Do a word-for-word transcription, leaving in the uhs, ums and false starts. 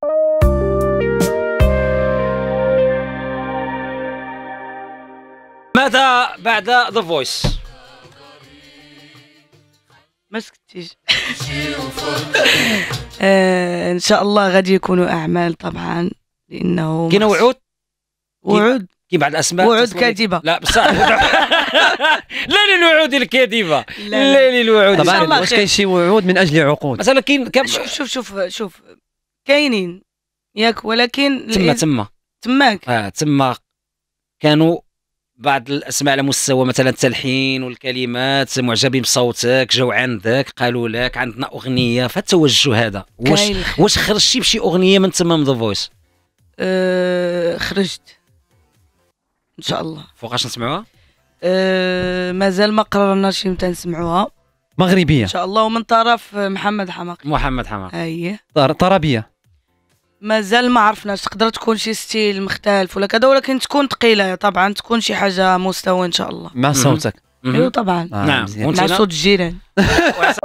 ماذا بعد ذا فويس؟ ما سكتيش. آه ان شاء الله غادي يكونوا اعمال طبعا، لانه كاين وعود وعود كي بعض الاسماء وعود كاذبه. لا بصح لا للوعود الكاذبه، لا للوعود. طبعا واش كاين شي وعود من اجل عقود؟ مثلا كاين شوف شوف شوف شوف كاينين ياك، ولكن تما تما تماك اه تما كانوا بعض الاسماء على مستوى مثلا التلحين والكلمات، معجبين بصوتك، جاو عندك قالوا لك عندنا اغنيه، فالتوجه هذا واش واش خرجتي بشي اغنيه من تمام ذا فويس؟ أه خرجت ان شاء الله. فوقاش نسمعوها؟ أه مازال ما قررناش امتى نسمعوها. مغربيه ان شاء الله، ومن طرف محمد حماقي. محمد حماقي اييه. طربيه مازال ما عرفناش، تقدر تكون شي ستيل مختلف ولا كذا، ولكن تكون ثقيله طبعا، تكون شي حاجه مستوى ان شاء الله مع صوتك. ايوه طبعا. نعم، مع صوت الجيران.